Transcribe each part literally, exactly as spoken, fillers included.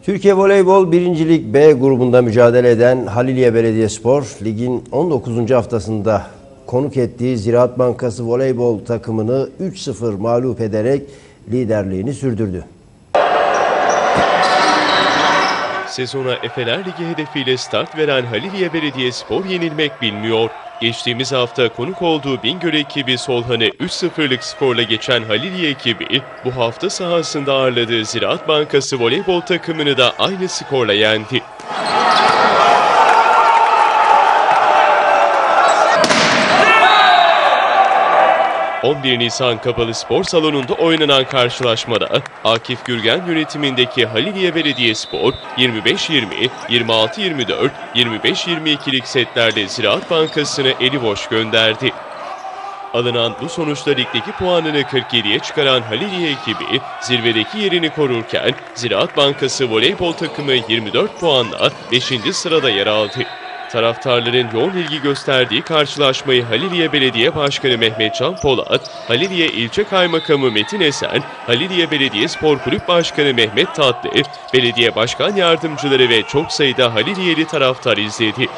Türkiye Voleybol birinci Lig B grubunda mücadele eden Haliliye Belediyespor, ligin on dokuzuncu haftasında konuk ettiği Ziraat Bankası voleybol takımını üç sıfır mağlup ederek liderliğini sürdürdü. Sezona Efeler Ligi hedefiyle start veren Haliliye Belediyespor yenilmek bilmiyor. Geçtiğimiz hafta konuk olduğu Bingöl ekibi Solhan'ı üç sıfırlık skorla geçen Haliliye ekibi bu hafta sahasında ağırladığı Ziraat Bankası voleybol takımını da aynı skorla yendi. on bir Nisan Kapalı Spor Salonu'nda oynanan karşılaşmada Akif Gürgen yönetimindeki Haliliye Belediyespor yirmi beş yirmi, yirmi altı yirmi dört, yirmi beş yirmi ikilik setlerle Ziraat Bankası'nı eli boş gönderdi. Alınan bu sonuçta ligdeki puanını kırk yediye çıkaran Haliliye ekibi zirvedeki yerini korurken Ziraat Bankası voleybol takımı yirmi dört puanla beşinci sırada yer aldı. Taraftarların yoğun ilgi gösterdiği karşılaşmayı Haliliye Belediye Başkanı Mehmet Can Polat, Haliliye İlçe Kaymakamı Metin Esen, Haliliye Belediyespor Kulüp Başkanı Mehmet Tatlı, belediye başkan yardımcıları ve çok sayıda Haliliyeli taraftar izledi.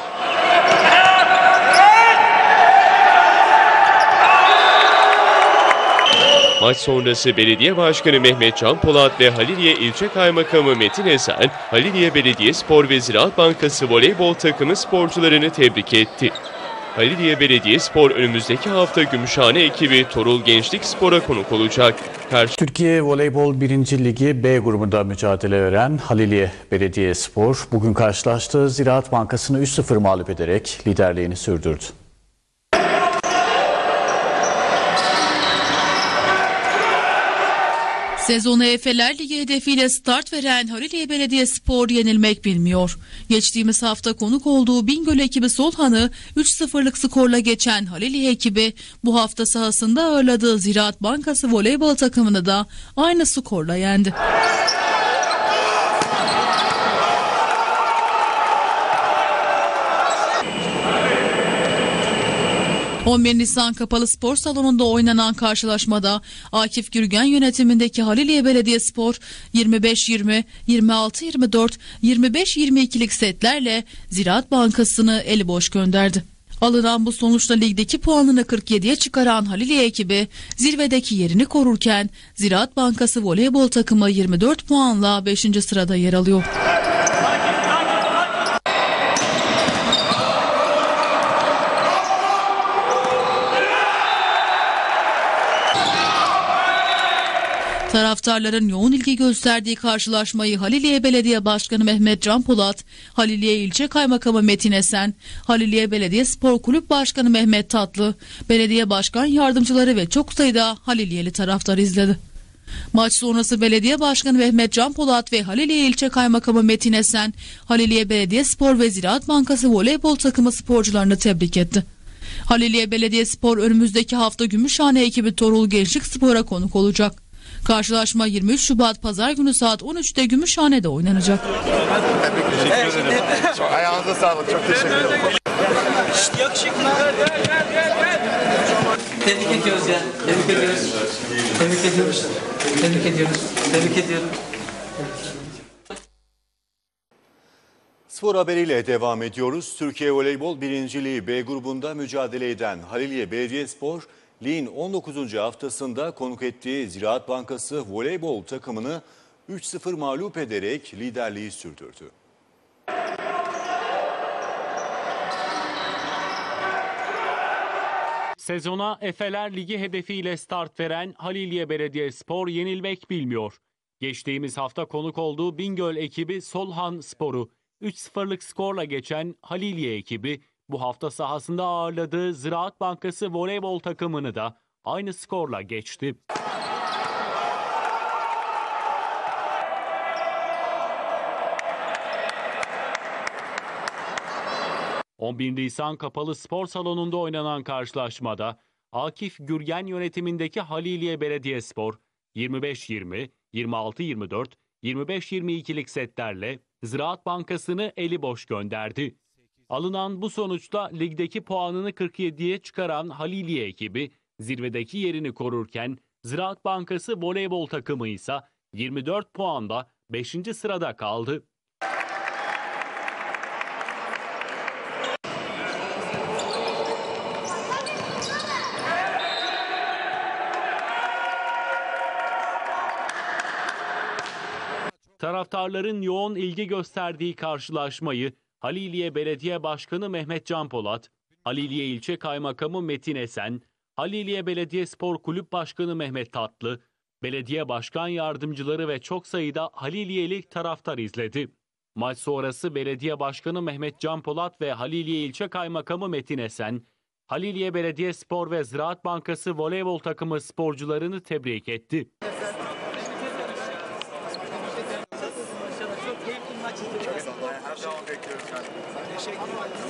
Maç sonrası Belediye Başkanı Mehmet Can Polat ve Haliliye İlçe Kaymakamı Metin Esen, Haliliye Belediyespor ve Ziraat Bankası voleybol takımı sporcularını tebrik etti. Haliliye Belediyespor önümüzdeki hafta Gümüşhane ekibi Torul Gençlik Spor'a konuk olacak. Karşı... Türkiye Voleybol birinci Ligi B grubunda mücadele veren Haliliye Belediyespor bugün karşılaştığı Ziraat Bankası'nı üç sıfır mağlup ederek liderliğini sürdürdü. Sezona Efeler Ligi hedefiyle start veren Haliliye Belediyespor yenilmek bilmiyor. Geçtiğimiz hafta konuk olduğu Bingöl ekibi Solhan'ı üç sıfırlık skorla geçen Haliliye ekibi bu hafta sahasında ağırladığı Ziraat Bankası voleybol takımını da aynı skorla yendi. on bir Nisan Kapalı Spor Salonu'nda oynanan karşılaşmada Akif Gürgen yönetimindeki Haliliye Belediyespor yirmi beş yirmi, yirmi altı yirmi dört, yirmi beş yirmi ikilik setlerle Ziraat Bankası'nı eli boş gönderdi. Alınan bu sonuçla ligdeki puanını kırk yediye çıkaran Haliliye ekibi zirvedeki yerini korurken Ziraat Bankası voleybol takımı yirmi dört puanla beşinci sırada yer alıyor. Taraftarların yoğun ilgi gösterdiği karşılaşmayı Haliliye Belediye Başkanı Mehmet Can Polat, Haliliye İlçe Kaymakamı Metin Esen, Haliliye Belediyespor Kulüp Başkanı Mehmet Tatlı, belediye başkan yardımcıları ve çok sayıda Haliliyeli taraftar izledi. Maç sonrası Belediye Başkanı Mehmet Can Polat ve Haliliye İlçe Kaymakamı Metin Esen, Haliliye Belediyespor ve Ziraat Bankası voleybol takımı sporcularını tebrik etti. Haliliye Belediyespor önümüzdeki hafta Gümüşhane ekibi Torul Gençlik Spor'a konuk olacak. Karşılaşma yirmi üç Şubat Pazar günü saat on üçte Gümüşhane'de oynanacak. Teşekkür ederim. Çok, ayağınıza sağlık. Çok teşekkür ederim. Yakışıklı. Tebrik ediyoruz ya. Tebrik ediyoruz. Tebrik ediyoruz. Tebrik ediyoruz. Tebrik ediyoruz. Spor haberiyle devam ediyoruz. Türkiye Voleybol birinci Ligi B grubunda mücadele eden Haliliye Belediyespor, ligin on dokuzuncu haftasında konuk ettiği Ziraat Bankası voleybol takımını üç sıfır mağlup ederek liderliği sürdürdü. Sezona Efeler Ligi hedefiyle start veren Haliliye Belediyespor yenilmek bilmiyor. Geçtiğimiz hafta konuk olduğu Bingöl ekibi Solhan Spor'u üç sıfırlık skorla geçen Haliliye ekibi bu hafta sahasında ağırladığı Ziraat Bankası voleybol takımını da aynı skorla geçti. on bir Nisan Kapalı Spor Salonu'nda oynanan karşılaşmada Akif Gürgen yönetimindeki Haliliye Belediyespor yirmi beş yirmi, yirmi altı yirmi dört, yirmi beş yirmi ikilik setlerle Ziraat Bankası'nı eli boş gönderdi. Alınan bu sonuçta ligdeki puanını kırk yediye çıkaran Haliliye ekibi zirvedeki yerini korurken Ziraat Bankası voleybol takımı ise yirmi dört puanda beşinci sırada kaldı. Taraftarların yoğun ilgi gösterdiği karşılaşmayı Haliliye Belediye Başkanı Mehmet Can Polat, Haliliye İlçe Kaymakamı Metin Esen, Haliliye Belediye Spor Kulüp Başkanı Mehmet Tatlı, belediye başkan yardımcıları ve çok sayıda Haliliyeli taraftar izledi. Maç sonrası Belediye Başkanı Mehmet Can Polat ve Haliliye İlçe Kaymakamı Metin Esen, Haliliye Belediye Spor ve Ziraat Bankası voleybol takımı sporcularını tebrik etti. Her zaman bekliyoruz. Teşekkür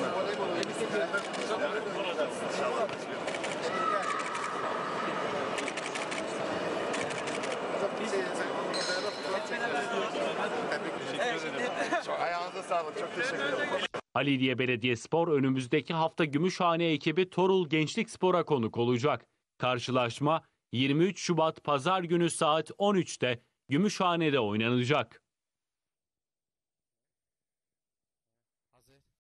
ederim. Çok ayağınıza sağlık. Çok teşekkür ederim. Haliliye Belediyespor önümüzdeki hafta Gümüşhane ekibi Torul Gençlik Spor'a konuk olacak. Karşılaşma yirmi üç Şubat Pazar günü saat on üçte Gümüşhane'de oynanacak.